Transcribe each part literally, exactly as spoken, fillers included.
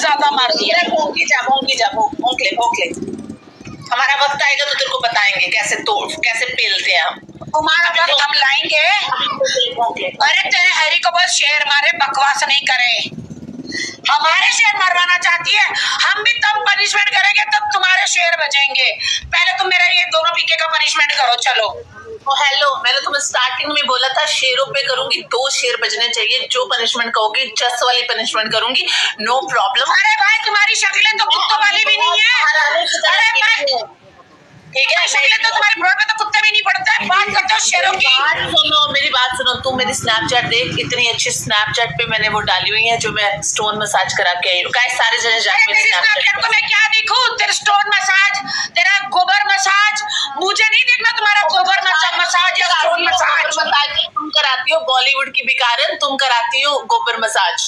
ज्यादा मार दिया। भोंकी जा भोंकी जा भोंक ले भोंक ले। हमारा वक्त आएगा तो तेरे को बताएंगे कैसे तोड़ कैसे पेलते हैं हम। तुम्हारा वक्त हम लाएंगे। अरे तेरे हैरी को बस शेर मारे, बकवास नहीं करे। हमारे शेर मरवाना चाहती है, हम भी तब पनिशमेंट करेंगे तब तुम्हारे शेर बजेंगे। पहले तुम मेरा ये दोनों पीके का पनिशमेंट करो। चलो। ओ हेलो, मैंने तुम्हें स्टार्टिंग में बोला था शेरों पे करूंगी, दो शेर बजने चाहिए। जो पनिशमेंट कहोगी चस वाली पनिशमेंट करूंगी, नो प्रॉब्लम। अरे भाई तुम्हारी शक्लें तो कुत्तों वाली भी नहीं है। अरे भाई ठीक है, शक्लें तो तुम्हारी ब्रोड में तो कुत्ते भी नहीं पड़ते हैं। बात करते हो शेरों की। बात सुनो, मेरी बात सुनो। तुम मेरी स्नैपचैट देख, इतनी अच्छी स्नैपचैट पे मैंने वो डाली हुई है जो मैं स्टोन मसाज करा के आई हूँ। गाइस सारे जने जाके मेरी स्नैपचैट को मैं क्या दिखूं? तेरा स्टोन मसाज, तेरा गोबर मसाज, मुझे नहीं देखना तुम्हारा गोबर मसाज या स्टोन मसाज। तुम कराती हो बॉलीवुड की बिकारन, तुम कराती हो गोबर मसाज।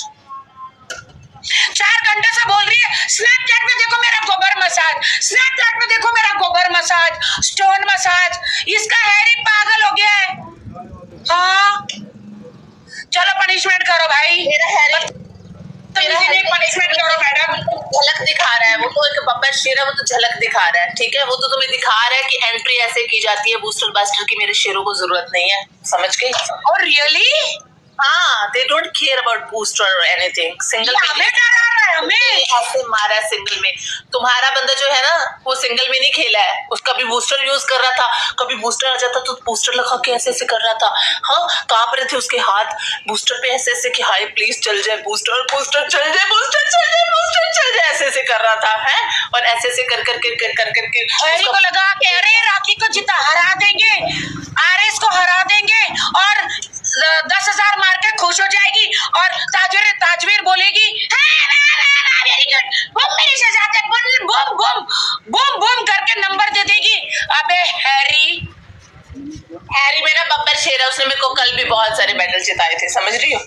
चार घंटे से बोल रही है स्नैपचैट में देखो मेरा गोबर मसाज, स्नैपचैट में देखो मेरा गोबर मसाज, स्टोन मसाज। इसका हैरी पागल हो गया है। हाँ चलो पनिशमेंट करो भाई। मेरा हैरी मेरा हैरी पनिशमेंट करो मैडम। झलक दिखा रहा है वो तो, एक बब्बर शेर है वो तो झलक दिखा रहा है। ठीक है, वो तो तुम्हें दिखा रहा है कि एंट्री ऐसे की जाती है बूस्टर बास्टर की। मेरे शेरों को जरूरत नहीं है, समझ गई? और रियली हाँ, they don't care about booster or anything. Single में हमें डरा रहा है, हमें ऐसे मारा है सिंगल में। तुम्हारा बंदा जो है ना वो सिंगल में नहीं खेला है, उसका भी बूस्टर यूज कर रहा था। कभी बूस्टर आ जाता तो बूस्टर लगा के ऐसे ऐसे कर रहा था। हाँ, कांप रहे थे उसके हाथ बूस्टर पे ऐसे ऐसे कि हाय प्लीज चल जाए बूस्टर, बूस्टर चल जाए, बूस्टर चल जाए, बूस्टर चल जाए, ऐसे ऐसे कर रहा था है। और ऐसे ऐसे कर कर कर कर कर के हैरी को लगा कि अरे राखी को जिता हरा देंगे, आरएस को हरा देंगे और दस हजार मार के खुश हो जाएगी। और ताजवीर ताजवीर बोलेगी वेरी गुड, बम मेरी शहजादे, बम बम बम बम बम करके नंबर दे देगी। अबे हैरी हैरी मेरा बब्बर शेर है, उसने मेरे को कल भी बहुत सारे मेडल जिताए थे, समझ रही हो?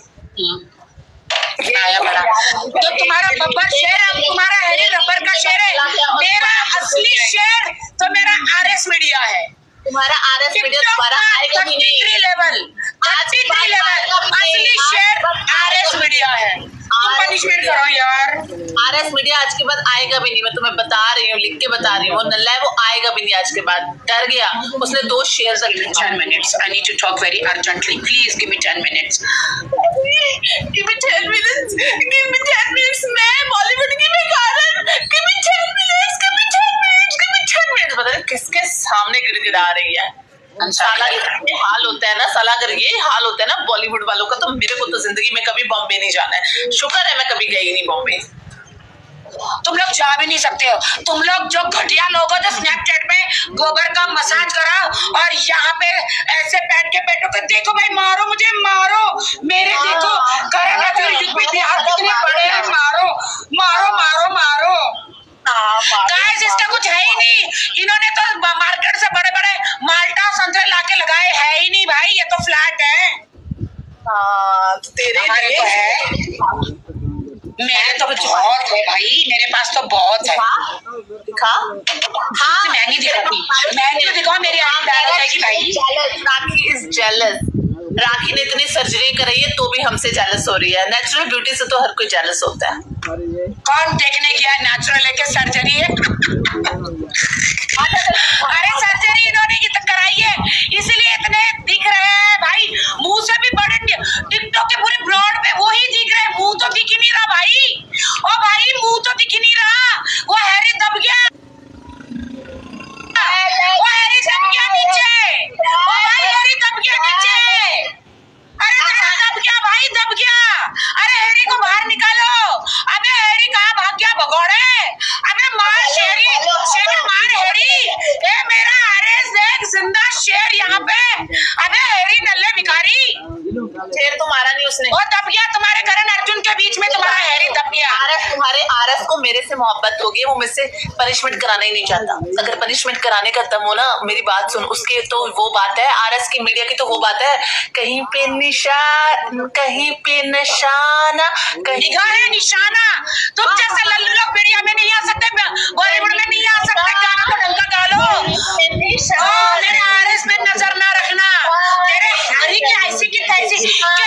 आया बड़ा तो तुम्हारा बब्बर शेर है, तुम्हारा हैरी रबर का शेर है। मेरा असली शेर तो मेरा आरएस मीडिया है। तुम्हारा आरएस मीडिया दोबारा आएगा भी नहीं। लेवल तिरेपन लेवल असली शेर आरएस मीडिया है। तुम पनिशमेंट करो यार। आरएस मीडिया आज के बाद आएगा भी नहीं, मैं तुम्हें बता रही हूँ, लिख के बता रही हूँ। नल्ला है वो, आएगा भी नहीं आज के बाद। डर गया, उसने दो share ten minutes I need to talk very urgently, please give me ten minutes. Give me ten minutes, give me ten minutes. मैं बॉलीवुड की बेकारन, give me ten minutes, give me ten minutes, give me ten minutes. पता नहीं किसके सामने गिड़गिड़ा रही है। साला ये हाल होता है ना, साला अगर ये हाल होता है ना बॉलीवुड वालों का, तो मेरे को तो जिंदगी में कभी बॉम्बे नहीं जाना है। शुक्र है मैं कभी गई नहीं बॉम्बे। तुम लोग जा भी नहीं सकते हो। तुम लोग जो घटिया लोग हो जो स्नैपचैट में गोबर का मसाज कराओ और यहाँ पे ऐसे बैठ के बैठो कि देखो भाई मारो मुझे, मारो मेरे, देखो करण अर्जुन यूपी बिहार कितने बड़े हैं, मारो मारो मारो मारो। गाइस इसका कुछ है ही नहीं, इन्होंने तो मार्केट से बड़े बड़े माल्टा संतरे लाके लगाए है ही नहीं भाई, ये तो फ्लैट है। हाँ तो तेरे तो है, मेरे तो बहुत है भाई, मेरे पास तो बहुत है। दिखा, हाँ मैं नहीं दिखाती, मैं क्यों दिखाऊं, मेरी आंख डाल जाएगी भाई। राखी इज जेलस। राखी ने इतनी सर्जरी कराई है तो भी हमसे जेलस हो रही है। नेचुरल ब्यूटी से तो हर कोई जेलस होता है। कौन देखने गया नेचुरल है कि सर्जरी है? अरे सर्जरी इन्होंने की तो कराई है, इसलिए इतने दिख रहे हैं भाई। मुंह से भी बड़े, टिकटॉक के पूरे ब्रॉड पे वो ही दिख रहे हैं, मुंह तो दिख ही नहीं रहा भाई। ओ भाई मुंह तो दिख ही नहीं रहा, वो हैरी दब गया, वो हैरी दब गया नीचे, ओ भाई हैरी दब गया नीचे। अरे दब गया भाई, दब गया। अरे हैरी को बाहर निकालो। अबे हैरी कहाँ भाग गया भगोड़े? अबे मार शेरी, शेर मार हैरी। ए मेरा आरएस देख, जिंदा शेर यहाँ पे। अबे हैरी नल्ले भिखारी, शेर तो मारा नहीं उसने, वो दब गया तुम्हारे करण अर्जुन के बीच में, तुम्हारा हैरी दब गया। आरएस, तुम्हारे आरएस को मेरे से मोहब्बत होगी, वो मुझसे पनिशमेंट कराना ही नहीं चाहता। अगर पनिशमेंट कराने का दम हो ना, मेरी बात सुन, उसकी तो वो बात है, आरएस की मीडिया की तो वो बात है, कहीं पे निशान, कहीं पे निशाना, कहीं है निशाना। तुम जैसे लल्लू लोग मीडिया में नहीं आ सकते, बॉलीवुड में नहीं आ सकते, गाना तो ढंग का गा लो। मेरे आरएस में नजर ना रखना, तेरे हैरी की ऐसी की तैसी